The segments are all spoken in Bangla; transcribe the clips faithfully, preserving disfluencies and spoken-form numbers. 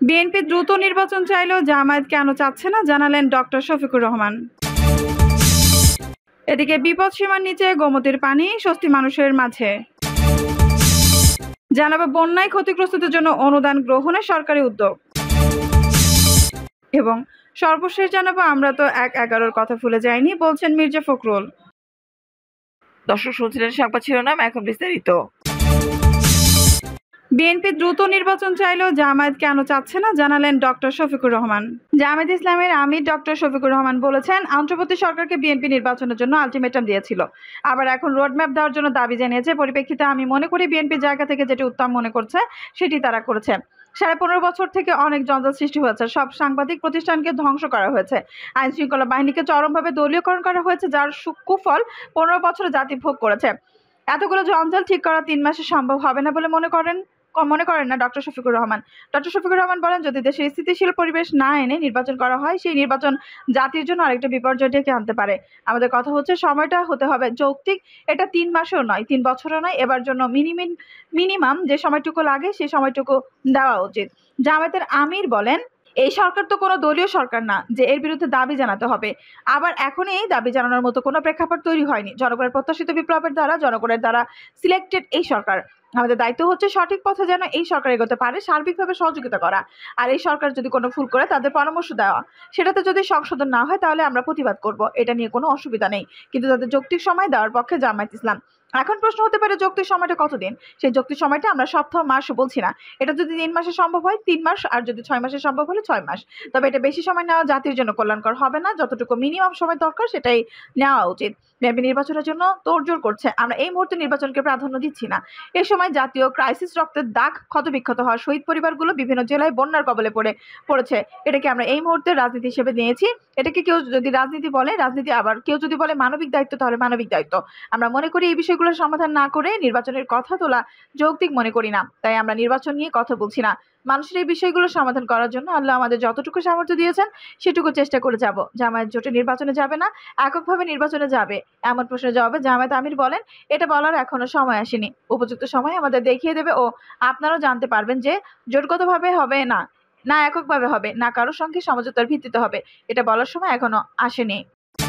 বিএনপি দ্রুত নির্বাচন চাইলেও জামায়াত কেন চাচ্ছে না জানালেন ডক্টর শফিকুর রহমান। এদিকে বিপদসীমার নিচে গোমতীর পানি, স্বস্তি মানুষের মাঝে। জানাবো বন্যায় ক্ষতিগ্রস্তদের জন্য অনুদান গ্রহণে সরকারি উদ্যোগ। এবং সর্বশেষ জানাবো আমরা তো এক এগারোর কথা ভুলে যাইনি বলছেন মির্জা ফখরুল। দর্শক শুনছিলেন সংবাদ শিরোনাম, এখন বিস্তারিত। বিএনপি দ্রুত নির্বাচন চাইলেও জামায়াত কেন চাচ্ছে না জানালেন ডক্টর শফিকুর রহমান। জামায়াত ইসলামের আমির ডক্টর শফিকুর রহমান বলেছেন, অন্তর্বর্তী সরকারকে বিএনপি নির্বাচনের জন্য আলটিমেটাম দিয়েছিল, আবার এখন রোডম্যাপ দেওয়ার জন্য দাবি জানিয়েছে। পরিপ্রেক্ষিতে আমি মনে করি বিএনপির জায়গা থেকে যেটি উত্তম মনে করছে সেটি তারা করেছে। সাড়ে পনেরো বছর থেকে অনেক জঞ্জাল সৃষ্টি হয়েছে, সব সাংবাদিক প্রতিষ্ঠানকে ধ্বংস করা হয়েছে, আইন শৃঙ্খলা বাহিনীকে চরমভাবে দলীয়করণ করা হয়েছে, যার কুফল পনেরো বছরে জাতি ভোগ করেছে। এতগুলো জঞ্জাল ঠিক করা তিন মাসে সম্ভব হবে না বলে মনে করেন মনে করেন না ডক্টর শফিকুর রহমান। ডক্টর শফিকুর রহমান বলেন, যদি দেশে স্থিতিশীল পরিবেশ না এনে নির্বাচন করা হয়, সেই নির্বাচন জাতির জন্য আরেকটা বিপর্যয় ডেকে আনতে পারে। আমাদের কথা হচ্ছে সময়টা হতে হবে যৌক্তিক, এটা তিন মাসেও নয়, তিন বছরও নয়, এবার জন্য মিনিমিন মিনিমাম যে সময়টুকু লাগে সেই সময়টুকু দেওয়া উচিত। জামায়াতের আমির বলেন, এই সরকার তো কোনো দলীয় সরকার না যে এর বিরুদ্ধে দাবি জানাতে হবে। আবার এখন এই দাবি জানানোর মতো কোনো প্রেক্ষাপট তৈরি হয়নি। জনগণের প্রত্যাশিত বিপ্লবের দ্বারা জনগণের দ্বারা সিলেক্টেড এই সরকার। আমাদের দায়িত্ব হচ্ছে সঠিক পথে যেন এই সরকার এগোতে পারে, সার্বিকভাবে সহযোগিতা করা। আর এই সরকার যদি কোনো ভুল করে তাদের পরামর্শ দেওয়া, সেটাতে যদি সংশোধন না হয় তাহলে আমরা প্রতিবাদ করব, এটা নিয়ে কোনো অসুবিধা নেই। কিন্তু তাদের যৌক্তিক সময় দেওয়ার পক্ষে জামায়াত ইসলাম। এখন প্রশ্ন হতে পারে যৌক্তিক সময়টা কতদিন? সেই যৌক্তিক সময়টা আমরা সপ্তাহ মাস বলছি না, এটা যদি তিন মাসে সম্ভব হয় তিন মাস, আর যদি ছয় মাসে সম্ভব হলে ছয় মাস। তবে এটা বেশি সময় নেওয়া জাতির জন্য কল্যাণকর হবে না। যতটুকু মিনিমাম সময় দরকার সেটাই নেওয়া উচিত। বিএনপি নির্বাচনের জন্য তোড়জোড় করছে, আমরা এই মুহূর্তে নির্বাচনকে প্রাধান্য দিচ্ছি না। এ সময় জাতীয় ক্রাইসিস, রক্তের দাগ, ক্ষতবিক্ষত হওয়া শহীদ পরিবারগুলো বিভিন্ন জেলায় বন্যার কবলে পড়ে পড়েছে। এটাকে আমরা এই মুহূর্তে রাজনীতি হিসেবে নিয়েছি। এটাকে কেউ যদি রাজনীতি বলে রাজনীতি, আবার কেউ যদি বলে মানবিক দায়িত্ব তাহলে মানবিক দায়িত্ব। আমরা মনে করি এই বিষয়গুলোর সমাধান না করে নির্বাচনের কথা তোলা যৌক্তিক মনে করি না, তাই আমরা নির্বাচন নিয়ে কথা বলছি না। মানুষের এই বিষয়গুলো সমাধান করার জন্য আল্লাহ আমাদের যতটুকু সামর্থ্য দিয়েছেন সেটুকু চেষ্টা করে যাব। জামায়াত জোটে নির্বাচনে যাবে না, এককভাবে নির্বাচনে যাবে, এমন প্রশ্নের জবাবে জামায়াত আমির বলেন, এটা বলার এখনো সময় আসেনি। উপযুক্ত সময় আমাদের দেখিয়ে দেবে ও আপনারাও জানতে পারবেন যে জোটগতভাবে হবে না, না এককভাবে হবে, না কারোর সঙ্গে সমঝোতার ভিত্তিতে হবে, এটা বলার সময় এখনো আসেনি।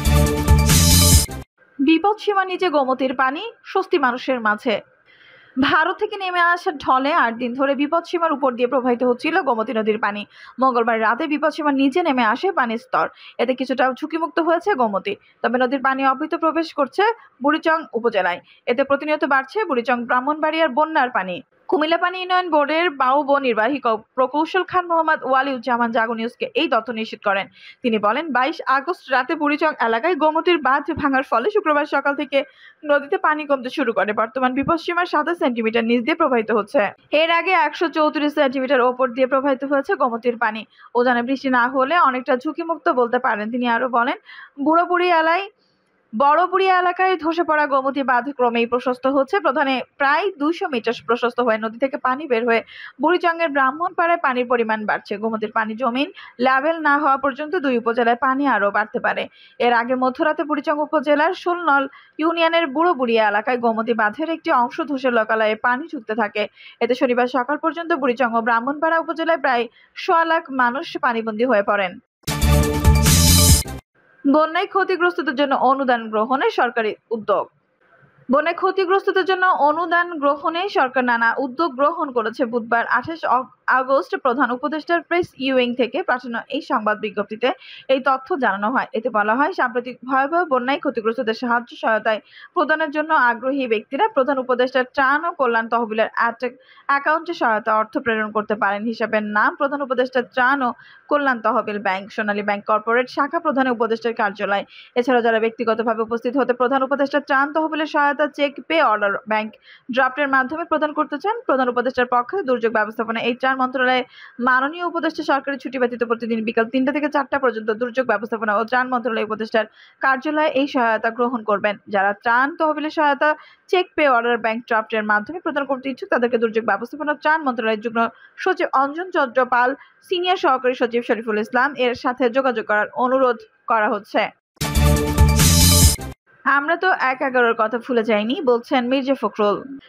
বিপদ সীমার নিচে গোমতীর পানি, স্বস্তি মানুষের মাঝে। ভারত থেকে নেমে আসা ঢলে আট দিন ধরে বিপদসীমার উপর দিয়ে প্রবাহিত হচ্ছিল গোমতী নদীর পানি। মঙ্গলবার রাতে বিপদসীমার নিচে নেমে আসে পানির স্তর, এতে কিছুটা ঝুঁকিমুক্ত হয়েছে গোমতী। তবে নদীর পানি অবৈধ প্রবেশ করছে বুড়িচং উপজেলায়, এতে প্রতিনিয়ত বাড়ছে বুড়িচং ব্রাহ্মণবাড়িয়ার বন্যার পানি। কুমিল্লা পানি উন্নয়ন বোর্ডের বাউব নির্বাহী প্রকৌশল খান মোহাম্মদ ওয়ালিউজ্জামান জাগো নিউজকে এই তথ্য নিশ্চিত করেন। তিনি বলেন, বাইশ আগস্ট রাতে বুড়িচং এলাকায় গোমতীর বাঁধ ভাঙার ফলে শুক্রবার সকাল থেকে নদীতে পানি কমতে শুরু করে। বর্তমান বিপদসীমার সাতাশ সেন্টিমিটার নিচ দিয়ে প্রবাহিত হচ্ছে। এর আগে একশো চৌত্রিশ সেন্টিমিটার ওপর দিয়ে প্রবাহিত হয়েছে গোমতীর পানি। উজানে বৃষ্টি না হলে অনেকটা ঝুঁকিমুক্ত বলতে পারেন তিনি। আরো বলেন, বুড়ো বুড়ি এলাকায় বড়বুড়িয়া এলাকায় ধসে পড়া গোমতী বাঁধ ক্রমেই প্রশস্ত হচ্ছে। প্রধানে প্রায় দুইশো মিটার প্রশস্ত হয়ে নদী থেকে পানি বের হয়ে বুড়িচংয়ের ব্রাহ্মণপাড়ায় পানির পরিমাণ বাড়ছে। গোমতীর পানি জমিন লেভেল না হওয়া পর্যন্ত দুই উপজেলায় পানি আরও বাড়তে পারে। এর আগে মধ্যরাতে বুড়িচং উপজেলার ষোলনল ইউনিয়নের বুড়ো বুড়িয়া এলাকায় গোমতী বাঁধের একটি অংশ ধসে লোকালয়ে পানি ঢুকতে থাকে। এতে শনিবার সকাল পর্যন্ত বুড়িচং ও ব্রাহ্মণপাড়া উপজেলায় প্রায় সোয়া লাখ মানুষ পানিবন্দী হয়ে পড়েন। বন্যায় ক্ষতিগ্রস্তদের জন্য অনুদান গ্রহণে সরকারি উদ্যোগ। বন্যায় ক্ষতিগ্রস্তদের জন্য অনুদান গ্রহণে সরকার নানা উদ্যোগ গ্রহণ করেছে। বুধবার আঠাশ আগস্ট প্রধান উপদেষ্টার প্রেস ইউইং থেকে পাঠানো এই সংবাদ বিজ্ঞপ্তিতে এই তথ্য জানানো হয়। এতে বলা হয়, সাম্প্রতিক ভয়াবহ বন্যায় ক্ষতিগ্রস্তদের সাহায্য সহায়তায় প্রদানের জন্য আগ্রহী ব্যক্তিরা প্রধান উপদেষ্টার ত্রাণ ও কল্যাণ তহবিলের অ্যাকাউন্টে সহায়তা অর্থ প্রেরণ করতে পারেন। হিসাবের নাম প্রধান উপদেষ্টার ত্রাণ ও কল্যাণ তহবিল ব্যাংক, সোনালী ব্যাংক কর্পোরেট শাখা, প্রধান উপদেষ্টার কার্যালয়। এছাড়াও যারা ব্যক্তিগতভাবে উপস্থিত হতে প্রধান উপদেষ্টার ত্রাণ তহবিলের সহায়তা চেক, পে অর্ডার, ব্যাংক ড্রাফটের মাধ্যমে প্রদান করতে চান, প্রধান উপদেষ্টার পক্ষে দুর্যোগ ব্যবস্থাপনা এই ত্রাণ মন্ত্রণালয়ে মাননীয় উপদেষ্টা সরকারি ছুটি ব্যতীত প্রতিদিন বিকাল তিনটা থেকে চারটা পর্যন্ত দুর্যোগ ব্যবস্থাপনা ও ত্রাণ মন্ত্রণালয় উপদেষ্টার কার্যালয়ে এই সহায়তা গ্রহণ করবেন। যারা ত্রাণ তহবিলের সহায়তা চেক, পে অর্ডার, ব্যাংক ড্রাফটের মাধ্যমে প্রদান করতে ইচ্ছুক তাদেরকে দুর্যোগ ব্যবস্থাপনা ত্রাণ মন্ত্রণালয়ের যুগ্ম সচিব অঞ্জন চন্দ্র পাল, সিনিয়র সহকারী সচিব শরীফুল ইসলাম এর সাথে যোগাযোগ করার অনুরোধ করা হচ্ছে। আমরা তো এক এগারোর কথা ভুলে যাইনি বলছেন মির্জা ফখরুল।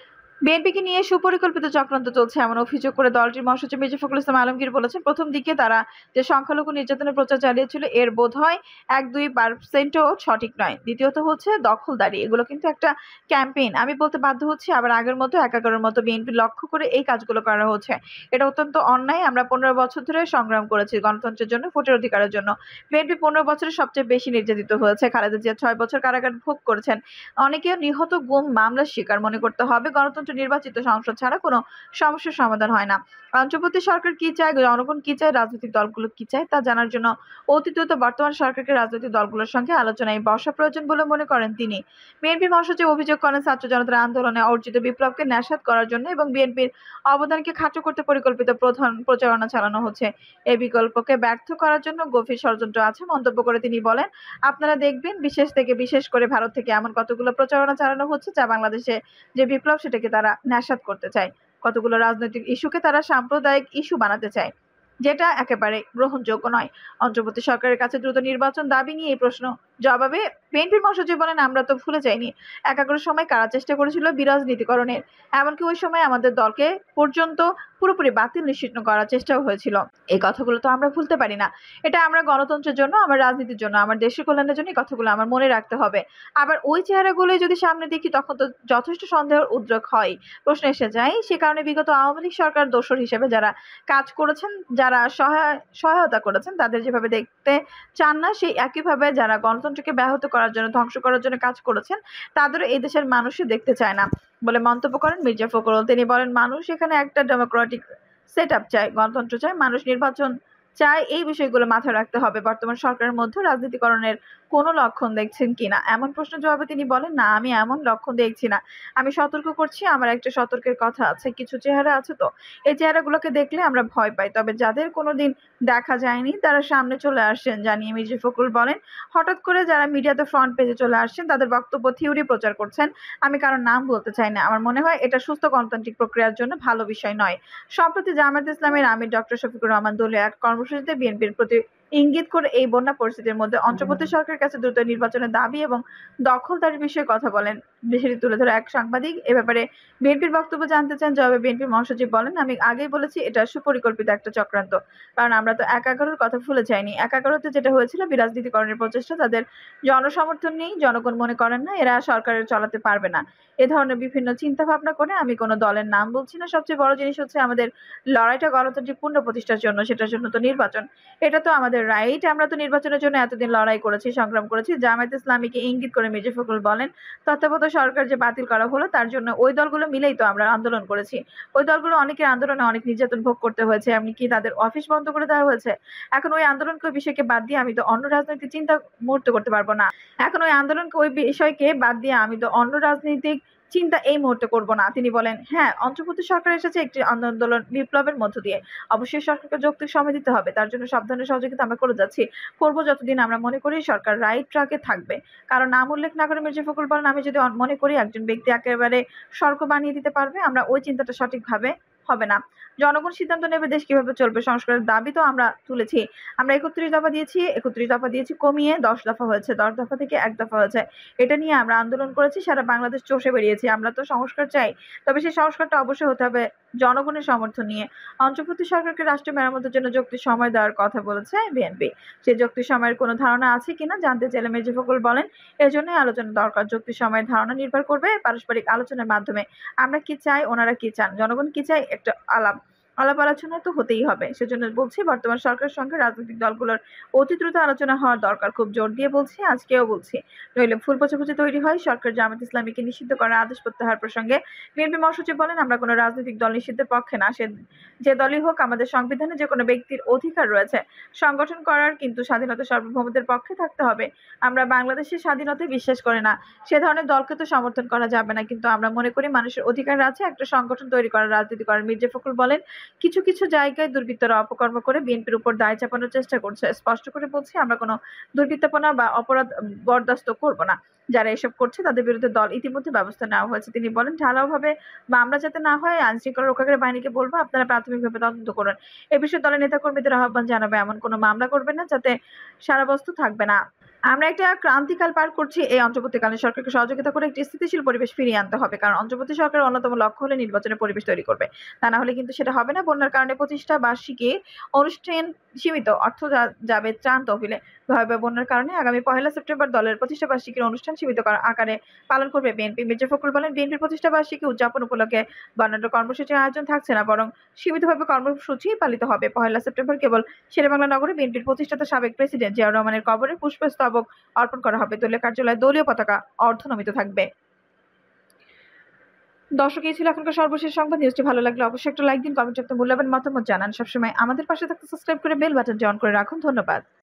বিএনপিকে নিয়ে সুপরিকল্পিত চক্রান্ত চলছে এমন অভিযোগ করে দলটির মহাসচিব মির্জা ফখরুল ইসলাম আলমগীর বলেছেন, প্রথম দিকে তারা যে সংখ্যালঘু নির্যাতনের প্রচার চালিয়েছিল এর বোধহয় এক দুই পার্সেন্টও সঠিক নয়। দ্বিতীয়ত হচ্ছে দখলদারি, এগুলো কিন্তু একটা ক্যাম্পেইন। আমি বলতে বাধ্য হচ্ছি, আবার আগের মতো একাকারের মতো বিএনপি লক্ষ্য করে এই কাজগুলো করা হচ্ছে। এটা অত্যন্ত অন্যায়। আমরা পনেরো বছর ধরে সংগ্রাম করেছি গণতন্ত্রের জন্য, ভোটের অধিকারের জন্য। বিএনপি পনেরো বছরে সবচেয়ে বেশি নির্যাতিত হয়েছে। খালেদা জিয়া ছয় বছর কারাগার ভোগ করেছেন। অনেকেও নিহত, গুম, মামলার শিকার। মনে করতে হবে গণতন্ত্র নির্বাচিত সংসদ ছাড়া কোনো সমস্যার সমাধান হয় না। অন্তর্বর্তী সরকার কি চায়, জনগণ কি চায়, রাজনৈতিক দলগুলো কি চায় তা জানার জন্য অতীত ও বর্তমান সরকারকে রাজনৈতিক দলগুলোর সঙ্গে আলোচনায় বসা প্রয়োজন বলে মনে করেন তিনি। বিএনপি মহাসচিব অভিযোগ করেন, ছাত্র জনতার আন্দোলনে অর্জিত বিপ্লবকে ন্যাসাত করার জন্য এবং বিএনপির অবদানকে খাটো করতে পরিকল্পিত প্রধান প্রচারণা চালানো হচ্ছে। এই বিকল্পকে ব্যর্থ করার জন্য গভীর ষড়যন্ত্র আছে মন্তব্য করে তিনি বলেন, আপনারা দেখবেন বিশেষ থেকে বিশেষ করে ভারত থেকে এমন কতগুলো প্রচারণা চালানো হচ্ছে যা বাংলাদেশে যে বিপ্লব সেটাকে তারা ন্যাসাত করতে চায়। কতগুলো রাজনৈতিক ইস্যুকে তারা সাম্প্রদায়িক ইস্যু বানাতে চায়, যেটা একেবারে গ্রহণযোগ্য নয়। অন্তর্বর্তী সরকারের কাছে দ্রুত নির্বাচন দাবি নিয়ে এই প্রশ্ন জবাবে বিএনপির মহাসচিব বলেন, আমরা তো ভুলে যাইনি একাগ্র সময় কারা চেষ্টা করেছিল বিরাজনীতিকরণের। এমনকি ওই সময় আমাদের দলকে পর্যন্ত পুরোপুরি বাতিল নিশ্চিহ্ন করার চেষ্টাও হয়েছিল। এই কথাগুলো তো আমরা ভুলতে পারি না। এটা আমরা গণতন্ত্রের জন্য, আমার রাজনীতির জন্য, আমার দেশের কল্যাণের জন্য এই কথাগুলো আমার মনে রাখতে হবে। আবার ওই চেহারাগুলোই যদি সামনে দেখি তখন তো যথেষ্ট সন্দেহের উদ্রেক হয়, প্রশ্ন এসে যায়। সে কারণে বিগত আওয়ামী লীগ সরকার দোসর হিসেবে যারা কাজ করেছেন, যারা সহায় সহায়তা করেছেন, তাদের যেভাবে দেখতে চান না, সেই একইভাবে যারা গণতন্ত্রকে ব্যাহত করার জন্য, ধ্বংস করার জন্য কাজ করেছেন, তাদেরও এই দেশের মানুষই দেখতে চায় না বলে মন্তব্য করেন মির্জা ফখরুল। তিনি বলেন, মানুষ এখানে একটা ডেমোক্রেটিক সেট আপ চায়, গণতন্ত্র চায়, মানুষ নির্বাচন চায়। এই বিষয়গুলো মাথায় রাখতে হবে। বর্তমান সরকারের মধ্যে রাজনীতিকরণের কোনো লক্ষণ দেখছেন কিনা এমন প্রশ্নের জবাবে তিনি বলেন, না, আমি এমন লক্ষণ দেখছি না। আমি সতর্ক করছি, আমার একটা সতর্কের কথা আছে। কিছু চেহারা আছে তো, এই চেহারাগুলোকে দেখলে আমরা ভয় পাই, তবে যাদের কোনোদিন দেখা যায়নি তারা সামনে চলে আসছেন জানিয়ে মির্জা ফখরুল বলেন, হঠাৎ করে যারা মিডিয়াতে ফ্রন্ট পেজে চলে আসছেন তাদের বক্তব্য থিওরি প্রচার করছেন। আমি কারোর নাম বলতে চাই না। আমার মনে হয় এটা সুস্থ গণতান্ত্রিক প্রক্রিয়ার জন্য ভালো বিষয় নয়। সম্প্রতি জামায়াতে ইসলামের আমির ডক্টর শফিকুর রহমান দলীয় এক কর্মসূচিতে বিএনপির প্রতি ইঙ্গিত করে এই বন্যা পরিস্থিতির মধ্যে অন্তর্বর্তী সরকারের কাছে দ্রুত নির্বাচনের দাবি এবং দখলদারির বিষয়ে কথা বলেন। বিষয়টি তুলে ধরে এক সাংবাদিক এ ব্যাপারে বিএনপির বক্তব্য জানতে চান। জবাবে বিএনপির মহাসচিব বলেন, আমি আগেই বলেছি এটা সুপরিকল্পিত একটা চক্রান্ত। কারণ আমরা তো এক এগারোর কথা ভুলে যাইনি। এক এগারোতে যেটা হয়েছিল বিরাজনীতিকরণের প্রচেষ্টা, তাদের জনসমর্থন নেই, জনগণ মনে করেন না এরা সরকারের চালাতে পারবে না। এ ধরনের বিভিন্ন চিন্তা ভাবনা করে আমি কোনো দলের নাম বলছি না। সবচেয়ে বড় জিনিস হচ্ছে আমাদের লড়াইটা গণতান্ত্রিক পূর্ণ প্রতিষ্ঠার জন্য, সেটার জন্য তো নির্বাচন, এটা তো আমাদের রাইট। আমরা তো নির্বাচনের জন্য এতদিন লড়াই করেছি, সংগ্রাম করেছি। জামায়াতে ইসলামীকে ইঙ্গিত করে মির্জা ফখরুল বলেন, তত্ত্বাবধায়ক সরকার যে বাতিল করা হলো তার জন্য ওই দলগুলো মিলেই তো আমরা আন্দোলন করেছি। ওই দলগুলো অনেকের আন্দোলনে অনেক নির্যাতন ভোগ করতে হয়েছে, এমনকি তাদের অফিস বন্ধ করে দেওয়া হয়েছে। এখন ওই আন্দোলনকে ওই বিষয়কে বাদ দিয়ে আমি তো অন্য রাজনৈতিক চিন্তা মুহূর্ত করতে পারবো না। এখন ওই আন্দোলনকে ওই বিষয়কে বাদ দিয়ে আমি তো অন্য রাজনৈতিক চিন্তা এই মুহূর্তে করব না। তিনি বলেন, হ্যাঁ, অন্তর্বর্তী সরকার এসেছে একটি আন্দোলন বিপ্লবের মধ্য দিয়ে। অবশ্যই সরকারকে যৌক্তিক সময় দিতে হবে। তার জন্য সব ধরনের সহযোগিতা আমরা করে যাচ্ছি, করব যতদিন আমরা মনে করি সরকার রাইট ট্র্যাকে থাকবে। কারণ নাম উল্লেখ না করে মির্জা ফখরুল বলেন, আমি যদি অন- মনে করি একজন ব্যক্তি একেবারে সর্ক বানিয়ে দিতে পারবে, আমরা ওই চিন্তাটা সঠিকভাবে হবে না। জনগণ সিদ্ধান্ত নেবে দেশ কিভাবে চলবে। সংস্কারের দাবি তো আমরা তুলেছি। আমরা একত্রিশ দফা দিয়েছি, একত্রিশ দফা দিয়েছি কমিয়ে দশ দফা হয়েছে, দশ দফা থেকে এক দফা হয়েছে। এটা নিয়ে আমরা আন্দোলন করেছি, সারা বাংলাদেশ চষে বেরিয়েছি। আমরা তো সংস্কার চাই, তবে সেই সংস্কারটা অবশ্যই হতে হবে জনগণের সমর্থন নিয়ে। অন্তর্বর্তী সরকারকে রাষ্ট্র মেরামতের জন্য যৌক্তিক সময় দেওয়ার কথা বলেছে বিএনপি। সেই যৌক্তিক সময়ের কোনো ধারণা আছে কিনা জানতে চাইলে মির্জা ফখরুল বলেন, এজন্যই আলোচনা দরকার। যৌক্তিক সময়ের ধারণা নির্ভর করবে পারস্পরিক আলোচনার মাধ্যমে। আমরা কি চাই, ওনারা কি চান, জনগণ কি চায়, একটা আলাপ আলাপ আলোচনা তো হতেই হবে। সেজন্য বলছি বর্তমান সরকারের সঙ্গে রাজনৈতিক দলগুলোর অতি দ্রুত আলোচনা হওয়ার দরকার। খুব জোর দিয়ে বলছি, আজকেও বলছি, নইলে ভুল বোঝাবুঝি তৈরি হয়। সরকার জামায়াত ইসলামীকে নিষিদ্ধ করার আদেশ প্রত্যাহার প্রসঙ্গে বিএনপি মহাসচিব বলেন, আমরা কোনো রাজনৈতিক দল নিষিদ্ধের পক্ষে না। সে যে দলই হোক, আমাদের সংবিধানে যে কোনো ব্যক্তির অধিকার রয়েছে সংগঠন করার, কিন্তু স্বাধীনতা সার্বভৌমত্বের পক্ষে থাকতে হবে। আমরা বাংলাদেশের স্বাধীনতায় বিশ্বাস করি না, সে ধরনের দলকে তো সমর্থন করা যাবে না। কিন্তু আমরা মনে করি মানুষের অধিকার আছে একটা সংগঠন তৈরি করার, রাজনীতি করার। মির্জা ফখরুল বলেন, কিছু কিছু জায়গায় দুর্বৃত্তরা অপকর্ম করে বিএনপির উপর দায় চাপানোর চেষ্টা করছে। স্পষ্ট করে বলছি, আমরা কোনো দুর্বৃত্তাপনা বা অপরাধ বরদাস্ত করব না। যারা এসব করছে তাদের বিরুদ্ধে দল ইতিমধ্যে ব্যবস্থা নেওয়া হয়েছে। তিনি বলেন, ঢালাওভাবে মামলা যাতে না হয়, আইনশৃঙ্খলা রক্ষাকারী বাহিনীকে বলবো আপনারা প্রাথমিকভাবে তদন্ত করুন। এ বিষয়ে দলের নেতাকর্মীদের আহ্বান জানাবে, এমন কোনো মামলা করবেন না যাতে সারাবস্তু থাকবে না। আমরা একটা ক্রান্তিকাল পার করছি। এই অন্তর্বর্তীকালীন সরকারকে সহযোগিতা করে একটি স্থিতিশীল পরিবেশ ফিরিয়ে আনতে হবে। কারণ অন্তর্বর্তী সরকারের অন্যতম লক্ষ্য হলো নির্বাচনের পরিবেশ তৈরি করবে। তা না হলে কিন্তু সেটা হবে না। বন্যার কারণে প্রতিষ্ঠা বার্ষিকী অনুষ্ঠান সীমিত অর্থ যা যাবে ত্রাণ তহবিলে। ভয়াবহ বন্যার কারণে আগামী পহেলা সেপ্টেম্বর দলের প্রতিষ্ঠা বার্ষিকীর অনুষ্ঠান সীমিত করা আকারে পালন করবে বিএনপি। মির্জা ফখরুল বলেন, বিএনপির প্রতিষ্ঠা বার্ষিকী উদযাপন উপলক্ষে বর্ণাঢ্য কর্মসূচির আয়োজন থাকছে না, বরং সীমিতভাবে কর্মসূচি পালিত হবে। পহেলা সেপ্টেম্বর কেবল শেরেবাংলা নগরে বিএনপির প্রতিষ্ঠাতা সাবেক প্রেসিডেন্ট জিয়াউর রহমানের কবরে পুষ্পস্তবক অর্পণ করা হবে। দলীয় কার্যালয়ে দলীয় পতাকা অর্ধনমিত থাকবে। দর্শক, এই ছিল এখনকার সর্বশেষ সংবাদ। নিউজটি ভালো লাগলে অবশ্যই একটা লাইক দিন, কমেন্টে আপনার মূল্যবান মতামত জানান। সবসময় আমাদের পাশে থাকতে সাবস্ক্রাইব করে বেল বাটনটি অন করে রাখুন। ধন্যবাদ।